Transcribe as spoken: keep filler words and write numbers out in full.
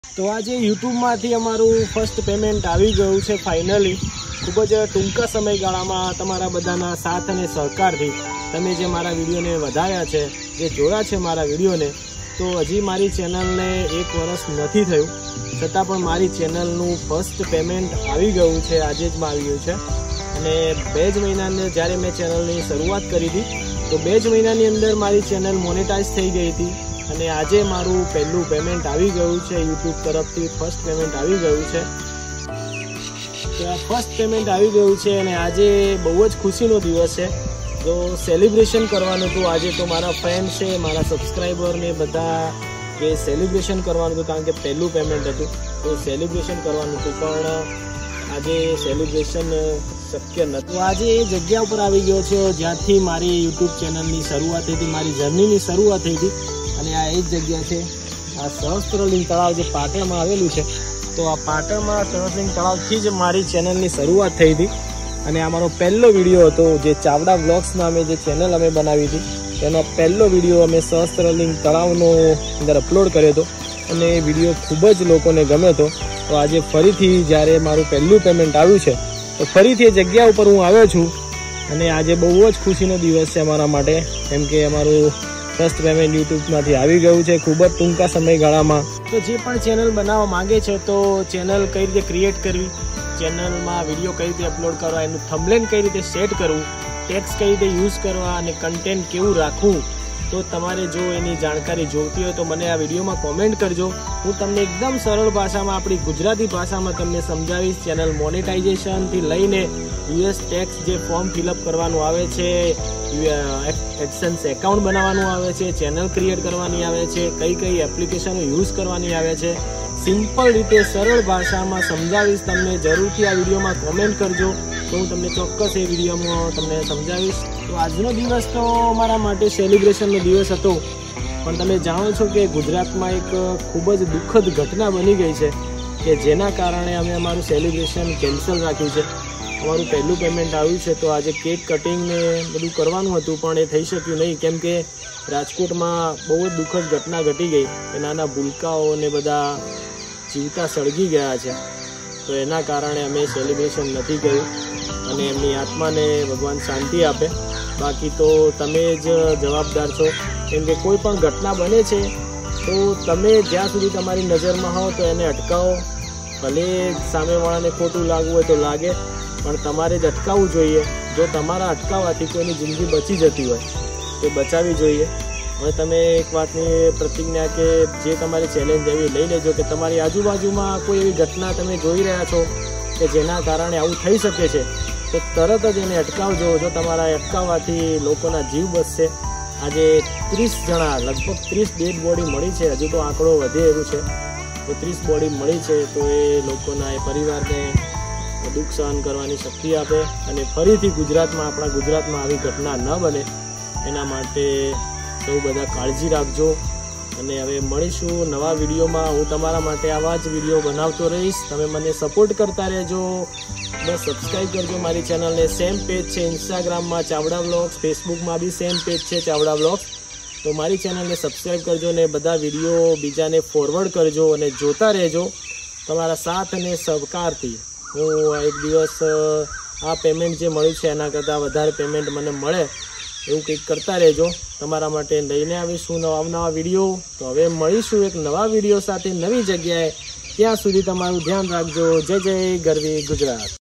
તો આજે યુટ્યુબમાંથી અમારું ફર્સ્ટ પેમેન્ટ આવી ગયું છે ફાઇનલી। ખૂબ જ ટૂંકા સમયગાળામાં તમારા બધાના સાથ અને સહકારથી તમે જે મારા વિડીયોને વધાર્યા છે, જે જોયા છે મારા વિડીયોને, તો હજી મારી ચેનલને એક વર્ષ નથી થયું, છતાં પણ મારી ચેનલનું ફર્સ્ટ પેમેન્ટ આવી ગયું છે, આજે જ આવી ગયું છે। અને બે જ મહિનાની જ્યારે મેં ચેનલની શરૂઆત કરી હતી તો બે જ મહિનાની અંદર મારી ચેનલ મોનેટાઇઝ થઈ ગઈ હતી અને આજે મારું પહેલું પેમેન્ટ આવી ગયું છે યુટ્યુબ તરફથી। ફર્સ્ટ પેમેન્ટ આવી ગયું છે, ફર્સ્ટ પેમેન્ટ આવી ગયું છે અને આજે બહુ જ ખુશીનો દિવસ છે। તો સેલિબ્રેશન કરવાનું હતું આજે, તો મારા ફ્રેન્ડ છે, મારા સબસ્ક્રાઈબરને બધા કે સેલિબ્રેશન કરવાનું હતું, કારણ કે પહેલું પેમેન્ટ હતું તો સેલિબ્રેશન કરવાનું હતું, પણ આજે સેલિબ્રેશન શક્ય નહોતું। આજે એ જગ્યા ઉપર આવી ગયો છે જ્યાંથી મારી યુટ્યુબ ચેનલની શરૂઆત થઈ હતી, મારી જર્નીની શરૂઆત થઈ હતી। અને આ એ જ જગ્યા છે, આ સહસ્ત્રલિંગ તળાવ જે પાટણમાં આવેલું છે, તો આ પાટણમાં સહસ્ત્રલિંગ તળાવથી જ મારી ચેનલની શરૂઆત થઈ હતી। અને આ મારો પહેલો વિડીયો હતો, જે ચાવડા વ્લોગ્સ નામે જે ચેનલ અમે બનાવી હતી, તેનો પહેલો વિડીયો અમે સહસ્ત્રલિંગ તળાવનો અંદર અપલોડ કર્યો હતો અને એ વિડીયો ખૂબ જ લોકોને ગમ્યો હતો। તો આજે ફરીથી જ્યારે મારું પહેલું પેમેન્ટ આવ્યું છે તો ફરીથી એ જગ્યા ઉપર હું આવ્યો છું અને આજે બહુ જ ખુશીનો દિવસ છે અમારા માટે, કેમ કે અમારું ફર્સ્ટ પેમેન્ટ યુટ્યુબમાંથી આવી ગયું છે ખૂબ જ ટૂંકા સમયગાળામાં। તો જે પણ ચેનલ બનાવવા માંગે છે તો ચેનલ કઈ રીતે ક્રિએટ કરવી, ચેનલમાં વિડીયો કઈ રીતે અપલોડ કરવા, એનું થંબનેલ કઈ રીતે સેટ કરવું, ટેક્સ્ટ કઈ રીતે યુઝ કરવા અને કન્ટેન્ટ કેવું રાખવું, તો તમારે જો એની જાણકારી જોઈતી હોય તો મને આ વિડીયોમાં કોમેન્ટ કરજો। હું તમને એકદમ સરળ ભાષામાં, આપણી ગુજરાતી ભાષામાં તમને સમજાવીશ। ચેનલ મોનેટાઇઝેશનથી લઈને યુએસ ટેક્સ જે ફોર્મ ફિલઅપ કરવાનું આવે છે, એડસન્સ એકાઉન્ટ બનાવવાનું આવે છે, ચેનલ ક્રિએટ કરવાની આવે છે, કઈ કઈ એપ્લિકેશનો યુઝ કરવાની આવે છે, સિમ્પલ રીતે સરળ ભાષામાં સમજાવીશ તમને। જરૂરથી આ વિડીયોમાં કોમેન્ટ કરજો તો હું તમને ચોક્કસ એ વિડીયોમાં તમને સમજાવીશ। તો આજનો દિવસ તો મારા માટે સેલિબ્રેશનનો દિવસ હતો, પણ તમે જાણો છો કે ગુજરાતમાં એક ખૂબ જ દુઃખદ ઘટના બની ગઈ છે કે જેના કારણે અમે અમારું સેલિબ્રેશન કેન્સલ રાખ્યું છે। અમારું પહેલું પેમેન્ટ આવ્યું છે તો આજે કેક કટિંગ ને બધું કરવાનું હતું, પણ એ થઈ શક્યું નહીં, કેમ કે રાજકોટમાં બહુ જ દુઃખદ ઘટના ઘટી ગઈ, એ નાના ભૂલકાઓ ને બધા જીવતા સળગી ગયા છે, તો એના કારણે અમે સેલિબ્રેશન નથી કર્યું અને એમની આત્માને ભગવાન શાંતિ આપે। બાકી તો તમે જ જવાબદાર છો, કેમ કે કોઈ પણ ઘટના બને છે તો તમે જ્યાં સુધી તમારી નજરમાં હો તો એને અટકાવો। ભલે સામેવાળાને ખોટું લાગવું હોય તો લાગે, પણ તમારે જ અટકાવવું જોઈએ। જો તમારા અટકાવવાથી કોઈની જિંદગી બચી જતી હોય તો બચાવવી જોઈએ। હવે તમે એક વાતની પ્રતિજ્ઞા કે જે તમારી ચેલેન્જ એવી લઈ લેજો કે તમારી આજુબાજુમાં કોઈ એવી ઘટના તમે જોઈ રહ્યા છો કે જેના કારણે આવું થઈ શકે છે, તો તરત જ એને અટકાવજો। જો તમારા અટકાવવાથી લોકોના જીવ બચશે। આજે ત્રીસ જણા, લગભગ ત્રીસ ડેડ બોડી મળી છે, હજુ તો આંકડો વધે એવું છે, તો ત્રીસ બોડી મળી છે, તો એ લોકોના એ પરિવારને દુઃખ સહન કરવાની શક્તિ આપે અને ફરીથી ગુજરાતમાં, આપણા ગુજરાતમાં આવી ઘટના ન બને એના માટે સૌ બધા કાળજી રાખજો। અને હવે મળીશું નવા વિડીયોમાં। હું તમારા માટે આવા જ વિડીયો બનાવતો રહીશ, તમે મને સપોર્ટ કરતા રહેજો, બસ સબસ્ક્રાઈબ કરજો મારી ચેનલને। સેમ પેજ છે ઇન્સ્ટાગ્રામમાં ચાવડા વ્લોગ્સ, ફેસબુકમાં બી સેમ પેજ છે ચાવડા વ્લોગ્સ, તો મારી ચેનલને સબસ્ક્રાઈબ કરજો ને બધા વિડીયો બીજાને ફોરવર્ડ કરજો અને જોતા રહેજો તમારા સાથ અને સહકારથી। હું એક દિવસ આ પેમેન્ટ જે મળ્યું છે એના કરતાં વધારે પેમેન્ટ મને મળે એવું કંઈક કરતા રહેજો, તમારા માટે લઈને આવીશું નવા નવા વિડીયો। તો હવે મળીશું એક નવા વિડીયો સાથે નવી જગ્યાએ, ત્યાં સુધી તમારું ધ્યાન રાખજો। જય જય ગરવી ગુજરાત।